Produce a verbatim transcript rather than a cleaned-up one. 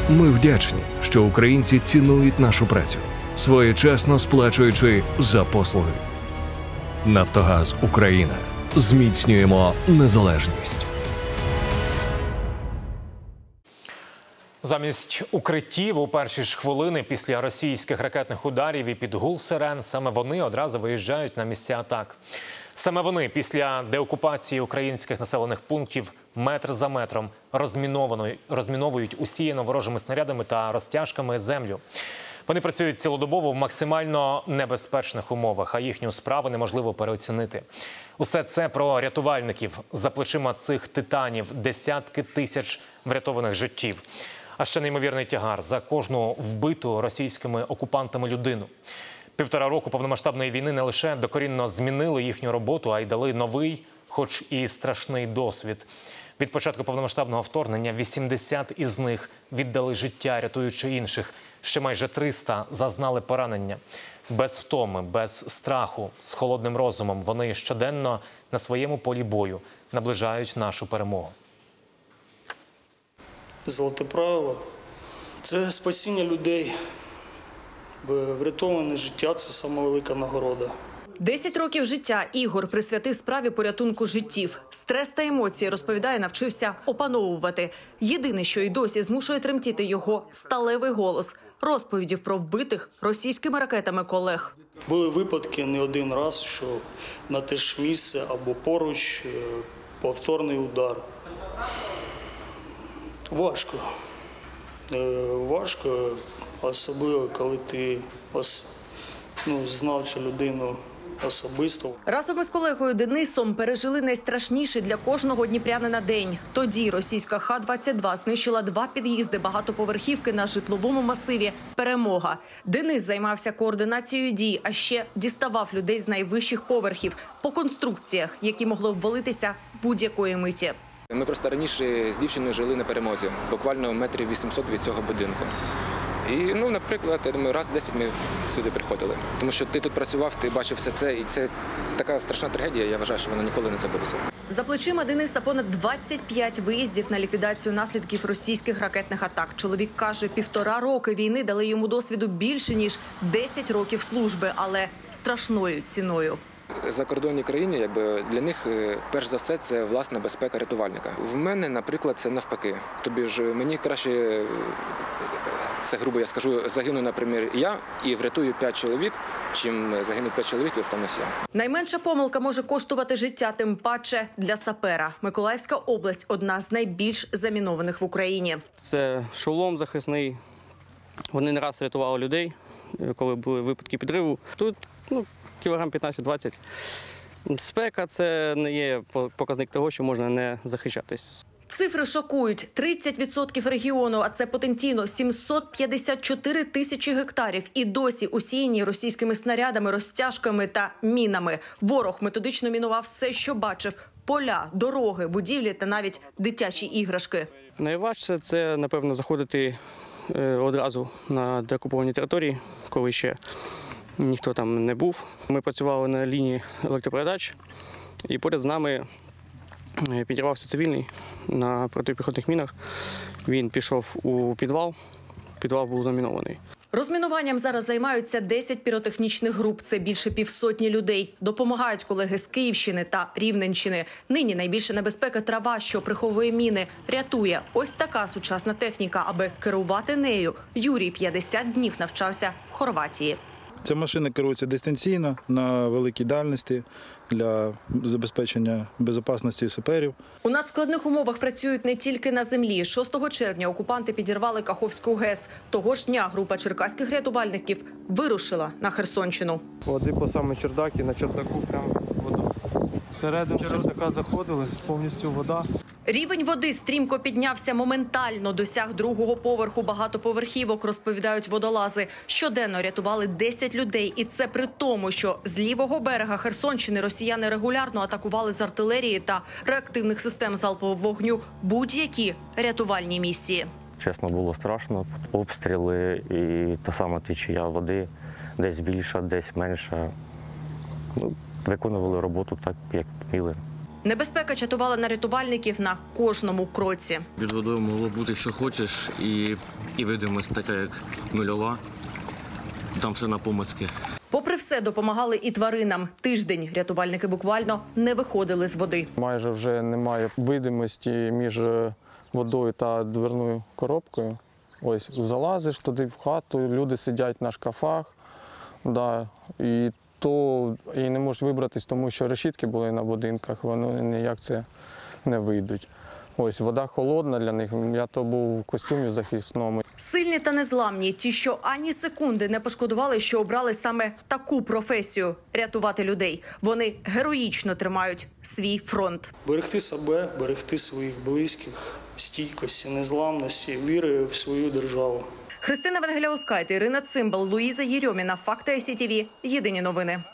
Ми вдячні, що українці цінують нашу працю, своєчасно сплачуючи за послуги. Нафтогаз Україна. Зміцнюємо незалежність. Замість укриттів у перші ж хвилини після російських ракетних ударів і під гул сирен саме вони одразу виїжджають на місця атак. Саме вони після деокупації українських населених пунктів метр за метром розміновують усіяну ворожими снарядами та розтяжками землю. Вони працюють цілодобово в максимально небезпечних умовах, а їхню справу неможливо переоцінити. Усе це про рятувальників. За плечима цих титанів десятки тисяч врятованих життів. А ще неймовірний тягар за кожну вбиту російськими окупантами людину. Півтора року повномасштабної війни не лише докорінно змінили їхню роботу, а й дали новий, хоч і страшний досвід. Від початку повномасштабного вторгнення вісімдесят із них віддали життя, рятуючи інших. Ще майже триста зазнали поранення. Без втоми, без страху, з холодним розумом вони щоденно на своєму полі бою наближають нашу перемогу. Золоте правило – це спасіння людей. Врятоване життя – це сама велика нагорода. Десять років життя Ігор присвятив справі порятунку життів. Стрес та емоції, розповідає, навчився опановувати. Єдине, що й досі змушує тремтіти його сталевий голос. Розповідів про вбитих російськими ракетами колег. Були випадки не один раз, що на те ж місце або поруч повторний удар. Важко. Важко, особливо, коли ти ну, знав цю людину особисто. Разом із колегою Денисом пережили найстрашніший для кожного дніпрянина день. Тоді російська Х двадцять два знищила два під'їзди багатоповерхівки на житловому масиві «Перемога». Денис займався координацією дій, а ще діставав людей з найвищих поверхів по конструкціях, які могли обвалитися будь-якої миті. Ми просто раніше з дівчиною жили на Перемозі, буквально метрів вісімсот від цього будинку. І, ну, наприклад, я думаю, раз в десять ми сюди приходили. Тому що ти тут працював, ти бачив все це, і це така страшна трагедія, я вважаю, що вона ніколи не забудеться. За плечима Дениса понад двадцять п'ять виїздів на ліквідацію наслідків російських ракетних атак. Чоловік каже, півтора роки війни дали йому досвіду більше, ніж десять років служби, але страшною ціною. Закордонні країни, якби, для них, перш за все, це власна безпека рятувальника. В мене, наприклад, це навпаки. Тобі ж мені краще, це грубо я скажу, загину, наприклад, я і врятую п'ять чоловік, чим загинуть п'ять чоловік і останусь я. Найменша помилка може коштувати життя, тим паче для сапера. Миколаївська область – одна з найбільш замінованих в Україні. Це шолом захисний. Вони не раз рятували людей, коли були випадки підриву. Тут, ну, кілограм п'ятнадцять-двадцять. Спека – це не є показник того, що можна не захищатись. Цифри шокують. тридцять відсотків регіону, а це потенційно сімсот п'ятдесят чотири тисячі гектарів. І досі усіяні російськими снарядами, розтяжками та мінами. Ворог методично мінував все, що бачив. Поля, дороги, будівлі та навіть дитячі іграшки. Найважче – це, напевно, заходити одразу на деокуповані території, коли ще ніхто там не був. Ми працювали на лінії електропередач, і поряд з нами підірвався цивільний на протипіхотних мінах. Він пішов у підвал, підвал був замінований. Розмінуванням зараз займаються десять піротехнічних груп. Це більше півсотні людей. Допомагають колеги з Київщини та Рівненщини. Нині найбільша небезпека – трава, що приховує міни. Рятує ось така сучасна техніка. Аби керувати нею, Юрій п'ятдесят днів навчався в Хорватії. Ця машина керується дистанційно на великій дальності для забезпечення безпечності саперів. У надскладних умовах працюють не тільки на землі. шостого червня окупанти підірвали Каховську ГЕС. Того ж дня група черкаських рятувальників вирушила на Херсонщину. Води по саме чердак і на чердаку прямо вода. Всередину чердака заходили, повністю вода. Рівень води стрімко піднявся моментально, досяг другого поверху багатоповерхівок, розповідають водолази. Щоденно рятували десять людей. І це при тому, що з лівого берега Херсонщини росіяни регулярно атакували з артилерії та реактивних систем залпового вогню будь-які рятувальні місії. Чесно, було страшно. Обстріли і та сама течія води, десь більша, десь менша. Ну, виконували роботу так, як вміли. Небезпека чатувала на рятувальників на кожному кроці. Під водою могло бути, що хочеш, і, і видимость така, як нульова. Там все напомацьки. Попри все, допомагали і тваринам. Тиждень рятувальники буквально не виходили з води. Майже вже немає видимості між водою та дверною коробкою. Ось залазиш туди в хату, люди сидять на шкафах, да, і то і не можеш вибратись, тому що решітки були на будинках, вони ніяк це не вийдуть. Ось вода холодна для них. Я то був в костюмі захисному. Сильні та незламні, ті, що ані секунди не пошкодували, що обрали саме таку професію – рятувати людей. Вони героїчно тримають свій фронт. Берегти себе, берегти своїх близьких, стійкості, незламності, віри в свою державу. Христина Венгеляускайте, Ірина Цимбал, Луїза Єрьоміна. Факти ай сі ті ві. Єдині новини.